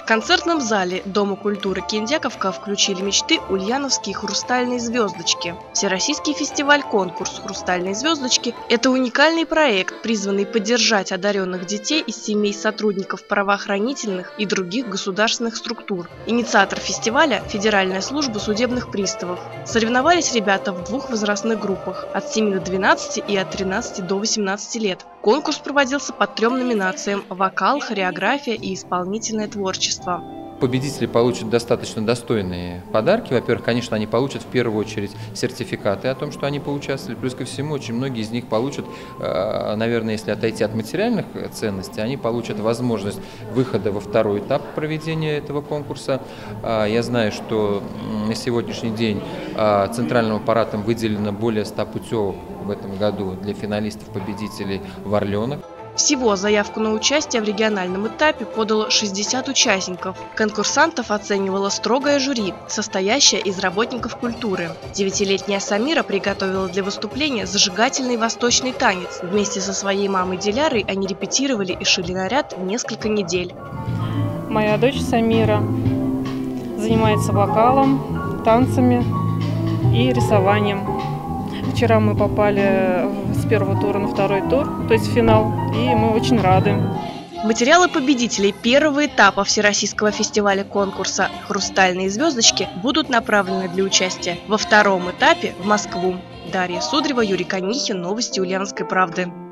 концертном зале Дома культуры Киндяковка включили мечты ульяновские хрустальные звездочки. Всероссийский фестиваль-конкурс «Хрустальные звездочки» – это уникальный проект, призванный поддержать одаренных детей из семей сотрудников правоохранительных и других государственных структур. Инициатор фестиваля – Федеральная служба судебных приставов. Соревновались ребята в двух возрастных группах – от 7 до 12 и от 13 до 18 лет. Конкурс проводился по 3 номинациям – вокал, хореография и исполнительное творчество. Победители получат достаточно достойные подарки. Во-первых, конечно, они получат в первую очередь сертификаты о том, что они поучаствовали. Плюс ко всему, очень многие из них получат, наверное, если отойти от материальных ценностей, они получат возможность выхода во второй этап проведения этого конкурса. Я знаю, что на сегодняшний день центральным аппаратом выделено более 100 путевок в этом году для финалистов-победителей в Орленок. Всего заявку на участие в региональном этапе подало 60 участников. Конкурсантов оценивало строгое жюри, состоящее из работников культуры. 9-летняя Самира приготовила для выступления зажигательный восточный танец. Вместе со своей мамой Дилярой они репетировали и шили наряд несколько недель. Моя дочь Самира занимается вокалом, танцами и рисованием. Вчера мы попали с первого тура на второй тур, то есть в финал, и мы очень рады. Материалы победителей первого этапа Всероссийского фестиваля конкурса «Хрустальные звездочки» будут направлены для участия во втором этапе в Москву. Дарья Судрева, Юрий Конихин, новости Ульяновской правды.